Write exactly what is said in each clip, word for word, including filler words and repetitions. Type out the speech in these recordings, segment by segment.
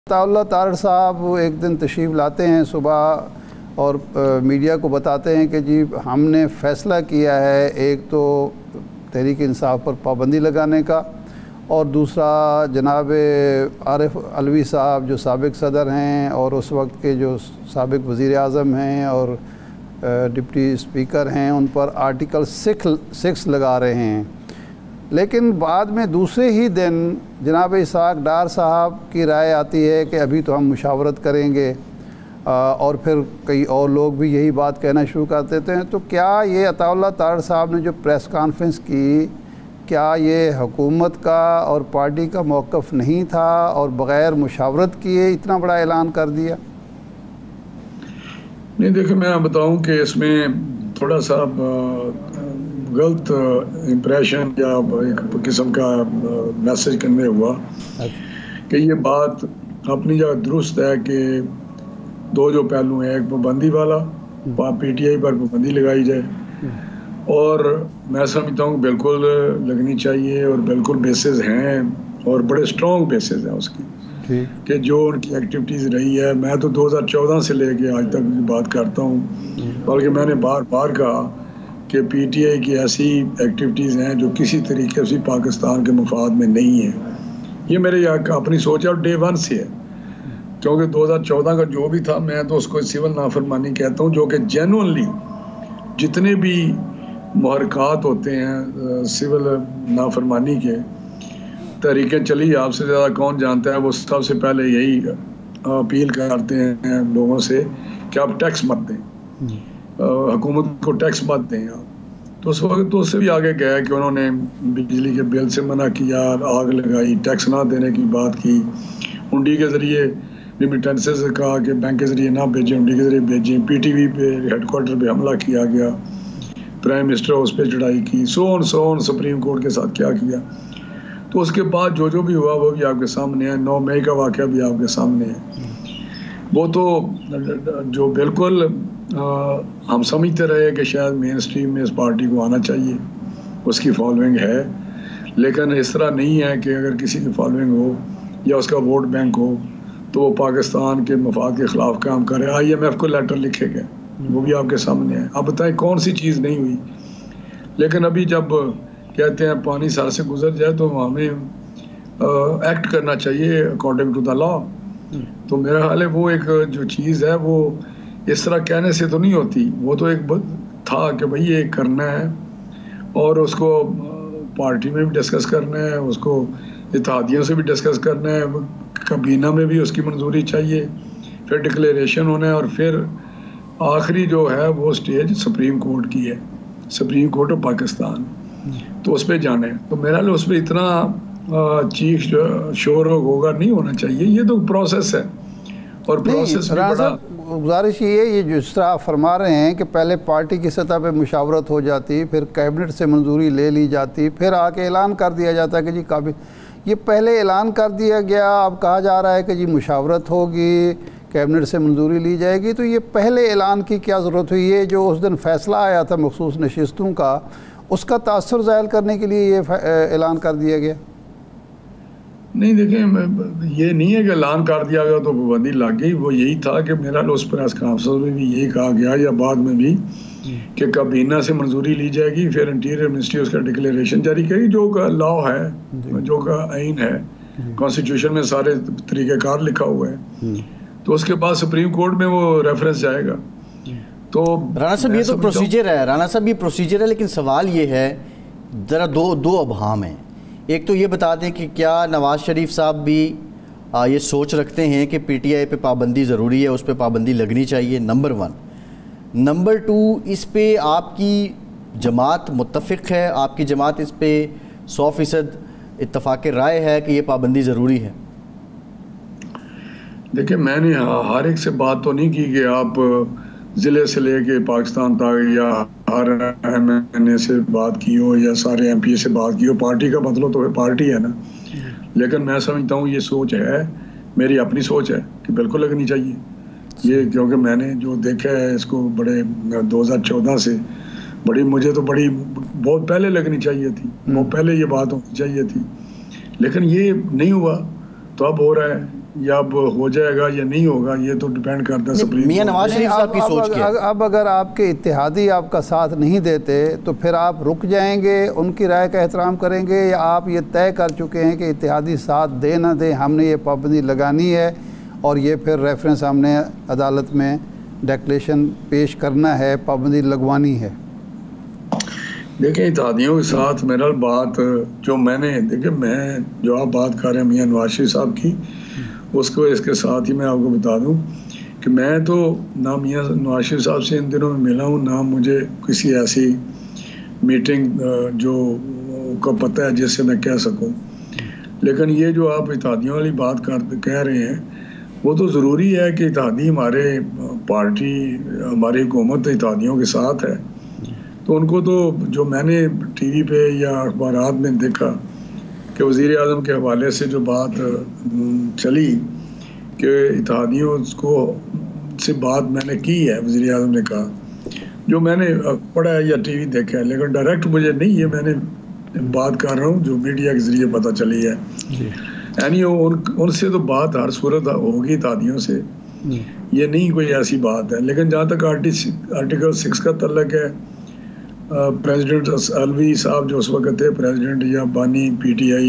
अताउल्लाह तारड़ साहब एक दिन तशरीफ़ लाते हैं सुबह और आ, मीडिया को बताते हैं कि जी हमने फ़ैसला किया है एक तो तहरीक इंसाफ पर पाबंदी लगाने का और दूसरा जनाब आरिफ अलवी साहब जो साबिक़ सदर हैं और उस वक्त के जो साबिक़ वज़ीर आज़म हैं और डिप्टी स्पीकर हैं उन पर आर्टिकल सिक्स सिक्स लगा रहे हैं। लेकिन बाद में दूसरे ही दिन जनाब इसहाक़ डार साहब की राय आती है कि अभी तो हम मुशावरत करेंगे आ, और फिर कई और लोग भी यही बात कहना शुरू कर देते हैं। तो क्या ये अताउल्लाह तारड़ साहब ने जो प्रेस कॉन्फ्रेंस की, क्या ये हुकूमत का और पार्टी का मौक़िफ़ नहीं था और बग़ैर मुशावरत किए इतना बड़ा ऐलान कर दिया? नहीं, देखिए मैं बताऊं कि इसमें थोड़ा सा गलत इम्प्रेशन या एक किस्म का मैसेज कन्वे हुआ कि ये बात अपनी जगह दुरुस्त है कि दो जो पहलू हैं, एक पाबंदी वाला पीटीआई पर पाबंदी लगाई जाए और मैं समझता हूँ बिल्कुल लगनी चाहिए और बिल्कुल बेसिस हैं और बड़े स्ट्रॉन्ग बेसिस हैं उसकी कि जो उनकी एक्टिविटीज़ रही है। मैं तो दो हज़ार चौदह से लेके आज तक बात करता हूँ, बल्कि मैंने बार बार कहा कि पीटीआई की ऐसी एक्टिविटीज़ हैं जो किसी तरीके से पाकिस्तान के मफाद में नहीं है। ये मेरे अपनी सोच है और डे वन से है, क्योंकि दो हज़ार चौदह का जो भी था मैं तो उसको सिविल नाफरमानी कहता हूँ, जो कि जेन्युइनली जितने भी मुहरकात होते हैं सिविल नाफरमानी के तरीके चली आपसे ज़्यादा कौन जानता है, वो सबसे पहले यही अपील करते हैं लोगों से कि आप टैक्स मत दें, हुकूमत को टैक्स मत दें आप। तो उस वक्त तो उससे भी आगे गया कि उन्होंने बिजली के बिल से मना किया, आग लगाई, टैक्स ना देने की बात की, हुंडी के ज़रिए रिमिटेंसेस से कहा कि बैंक के ज़रिए ना भेजें, हुंडी के ज़रिए भेजें, पीटीवी पे हेडक्वार्टर पे हमला किया गया, प्राइम मिनिस्टर हाउस पे चढ़ाई की, so on so on supreme court के साथ क्या किया। तो उसके बाद जो जो भी हुआ वो भी आपके सामने है, नौ मई का वाक़या भी आपके सामने है। वो तो जो बिल्कुल आ, हम समझते रहे कि शायद मेन स्ट्रीम में इस पार्टी को आना चाहिए, उसकी फॉलोइंग है, लेकिन इस तरह नहीं है कि अगर किसी की फॉलोइंग हो या उसका वोट बैंक हो तो वो पाकिस्तान के मफाद के ख़िलाफ़ काम करे। आई एम एफ को लेटर लिखे गए, वो भी आपके सामने है। अब बताएं कौन सी चीज़ नहीं हुई। लेकिन अभी जब कहते हैं पानी सर से गुजर जाए तो हमें एक्ट करना चाहिए अकॉर्डिंग टू द लॉ। तो मेरा ख्याल है वो एक जो चीज़ है वो इस तरह कहने से तो नहीं होती, वो तो एक था कि भाई ये करना है और उसको पार्टी में भी डिस्कस करना है, उसको इत्तेहादियों से भी डिस्कस करना है, काबीना में भी उसकी मंजूरी चाहिए, फिर डिक्लेरेशन होना है और फिर आखिरी जो है वो स्टेज सुप्रीम कोर्ट की है, सुप्रीम कोर्ट ऑफ पाकिस्तान, तो उस पर जाना है। तो मेरा उस पर इतना चीख शोर होगा नहीं होना चाहिए, ये तो प्रोसेस है और प्रोसेस भी बड़ा। गुजारिश ये ये जिस तरह आप फरमा रहे हैं कि पहले पार्टी की सतह पे मुशावरत हो जाती, फिर कैबिनेट से मंजूरी ले ली जाती, फिर आके ऐलान कर दिया जाता कि जी काबिल, ये पहले ऐलान कर दिया गया, अब कहा जा रहा है कि जी मुशावरत होगी, कैबिनेट से मंजूरी ली जाएगी। तो ये पहले ऐलान की क्या ज़रूरत हुई? ये जो उस दिन फ़ैसला आया था मखसूस नशिस्तों का, उसका तासुर ज़ाहिर करने के लिए ये ऐलान कर दिया गया? नहीं, देखें ये नहीं है कि ऐलान कर दिया गया तो पाबंदी लग गई। वो यही था कि मेरा उस प्रेस कॉन्फ्रेंस में भी यही कहा गया या बाद में भी कि काबीना से मंजूरी ली जाएगी, फिर इंटीरियर मिनिस्ट्री उसका डिक्लेरेशन जारी करेगी, जो का लॉ है, जो का आइन है, कॉन्स्टिट्यूशन में सारे तरीक़ेकार लिखा हुआ है। तो उसके बाद सुप्रीम कोर्ट में वो रेफरेंस जाएगा। तो राना साहब ये तो प्रोसीजर है, राना साहब ये प्रोसीजर है, लेकिन सवाल ये है ज़रा दो दो अबहाम हैं। एक तो ये बता दें कि क्या नवाज़ शरीफ साहब भी आ, ये सोच रखते हैं कि पीटीआई पे पाबंदी ज़रूरी है, उस पे पाबंदी लगनी चाहिए, नंबर वन। नंबर टू, इस पे आपकी जमात मुत्तफ़िक़ है, आपकी जमात इस पे सौ फ़ीसद इत्तफ़ाक़ राय है कि ये पाबंदी ज़रूरी है? देखिए मैंने हर एक से बात तो नहीं की कि आप ज़िले से लेके पाकिस्तान तक या हर एम एन ए से बात की हो या सारे एम पी ए से बात की हो, पार्टी का मतलब तो पार्टी है ना। लेकिन मैं समझता हूँ ये सोच है, मेरी अपनी सोच है कि बिल्कुल लगनी चाहिए ये, क्योंकि मैंने जो देखा है इसको बड़े दो हज़ार चौदह से बड़ी, मुझे तो बड़ी बहुत पहले लगनी चाहिए थी, बहुत पहले ये बात होनी चाहिए थी, लेकिन ये नहीं हुआ। तो अब हो रहा है या अब हो जाएगा या नहीं होगा, ये तो डिपेंड करता है सुप्रीम मियां नवाज शरीफ साहब की सोच क्या है? अब अगर आपके इत्तेहादी आपका साथ नहीं देते तो फिर आप रुक जाएंगे, उनकी राय का एहतराम करेंगे, या आप ये तय कर चुके हैं कि इत्तेहादी साथ दे ना दे, हमने ये पाबंदी लगानी है और ये फिर रेफरेंस हमने अदालत में डिक्लेरेशन पेश करना है, पाबंदी लगवानी है? देखिए, इत्तेहादियों के साथ मेरा बात जो मैंने देखिए मैं जो आप बात कर रहे हैं मियां नवाज शरीफ साहब की, उसको इसके साथ ही मैं आपको बता दूं कि मैं तो ना मियां नवाज शरीफ साहब से इन दिनों में मिला हूं, ना मुझे किसी ऐसी मीटिंग जो का पता है जिससे मैं कह सकूं। लेकिन ये जो आप इत्तेहादियों वाली बात कर कह रहे हैं, वो तो ज़रूरी है कि इत्तेहादी हमारे पार्टी हमारी हुकूमत इत्तेहादियों के साथ है, तो उनको तो जो मैंने टीवी पे या अखबारात में देखा कि वज़ीर आज़म के हवाले से जो बात चली कि इत्तेहादियों को से बात मैंने की है, वज़ीर आज़म ने कहा, जो मैंने पढ़ा है या टीवी देखा है, लेकिन डायरेक्ट मुझे नहीं, ये मैंने बात कर रहा हूँ जो मीडिया के ज़रिए पता चली है। यानी उन उनसे तो बात हर सूरत होगी इत्तेहादियों से, ये नहीं कोई ऐसी बात है। लेकिन जहाँ तक आर्टिकल सिक्स का तल्लक है, प्रेसिडेंट अलवी साहब जो उस वक्त थे प्रेसिडेंट, या बानी पीटीआई,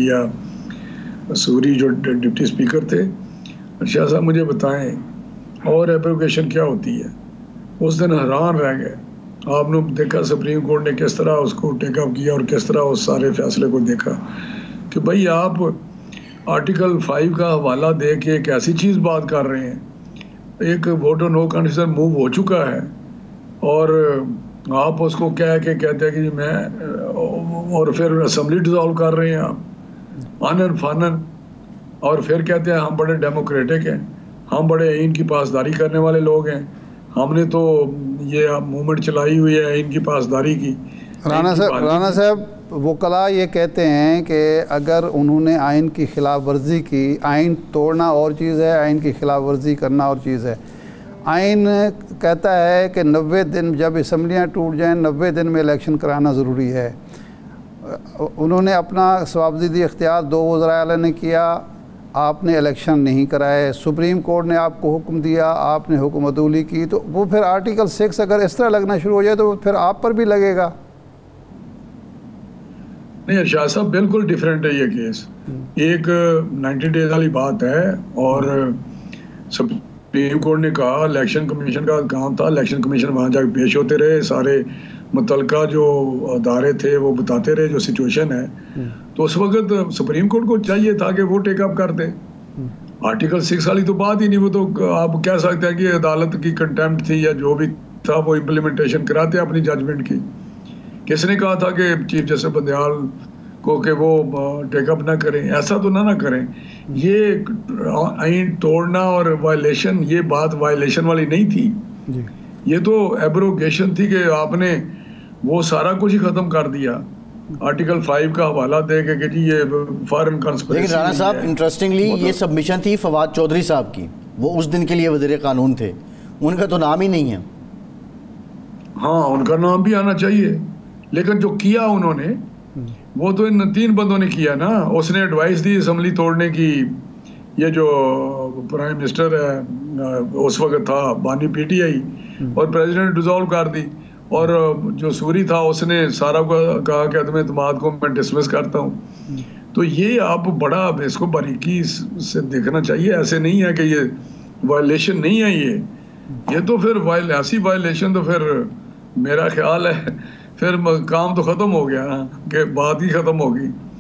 या सूरी जो डिप्टी स्पीकर थे, शाह साहब मुझे बताएं और एप्लीकेशन क्या होती है। उस दिन हैरान रह गए। आपने देखा सुप्रीम कोर्ट ने किस तरह उसको टेकअप किया और किस तरह उस सारे फैसले को देखा कि भाई आप आर्टिकल फाइव का हवाला दे के एक ऐसी चीज़ बात कर रहे हैं, एक वोट नो कंडीशन मूव हो चुका है और आप उसको कह के कहते हैं कि मैं, और फिर असम्बली डिसॉल्व कर रहे हैं आप आनन फानन, और फिर कहते हैं हम बड़े डेमोक्रेटिक हैं, हम बड़े इनकी पासदारी करने वाले लोग हैं, हमने तो ये मूवमेंट चलाई हुई है इनकी पासदारी की। राना साहब राना साहब वकला ये कहते हैं कि अगर उन्होंने आइन की खिलाफ वर्जी की, आइन तोड़ना और चीज़ है, आइन की खिलाफ वर्जी करना और चीज़ है। आइन कहता है कि नब्बे दिन जब असम्बलियाँ टूट जाएं, नब्बे दिन में इलेक्शन कराना ज़रूरी है। उन्होंने अपना सवाबदीदी इख्तियार दो वज़राए आला ने किया, आपने इलेक्शन नहीं कराए, सुप्रीम कोर्ट ने आपको हुक्म दिया, आपने हुक्म अदूली की, तो वो फिर आर्टिकल सिक्स अगर इस तरह लगना शुरू हो जाए तो फिर आप पर भी लगेगा। नहीं शाह साहब, बिल्कुल डिफरेंट है ये केस। एक नाइन्टी डेज वाली बात है और सुप्रीम कोर्ट ने कहा, इलेक्शन कमीशन का काम था, इलेक्शन कमीशन वहाँ जाकर पेश होते रहे, सारे मुतलका जो अदारे थे वो बताते रहे जो सिचुएशन है। तो उस वक्त सुप्रीम कोर्ट को चाहिए था कि वो टेकअप कर दे। आर्टिकल सिक्स वाली तो बात ही नहीं, वो तो आप कह सकते हैं कि अदालत की कंटेम्प्ट थी या जो भी था, वो इम्प्लीमेंटेशन कराते अपनी जजमेंट की। किसने कहा था कि चीफ जस्टिस बंदयाल को कि वो टेकअप ना करें? ऐसा तो ना ना करें। ये आइन तोड़ना और वायलेशन, ये बात वायलेशन वाली नहीं थी जी। ये तो एब्रोगेशन थी कि आपने वो सारा कुछ ही ख़त्म कर दिया आर्टिकल फाइव का हवाला दे के कि जी ये फॉरेन कंस्पिरेसी। लेकिन राणा साहब, इंटरेस्टिंगली ये सबमिशन थी फवाद चौधरी साहब की, वो उस दिन के लिए वज़ीर कानून थे, उनका तो नाम ही नहीं है। हाँ, उनका नाम भी आना चाहिए, लेकिन जो किया उन्होंने वो तो इन तीन बंदों ने किया ना। उसने एडवाइस दी असम्बली तोड़ने की, ये जो प्राइम मिनिस्टर है उस वक्त था बानी पीटीआई, और प्रेसिडेंट डिसॉल्व कर दी, और जो सूरी था उसने सारा को कहा कि अदम एतमाद को मैं डिसमिस करता हूँ। तो ये आप बड़ा इसको बारीकी से देखना चाहिए। ऐसे नहीं है कि ये वायलेशन नहीं है, ये ये तो फिर वायल ऐसी वायलेशन तो फिर मेरा ख्याल है फिर काम तो ख़त्म हो गया, कि बात ही ख़त्म होगी।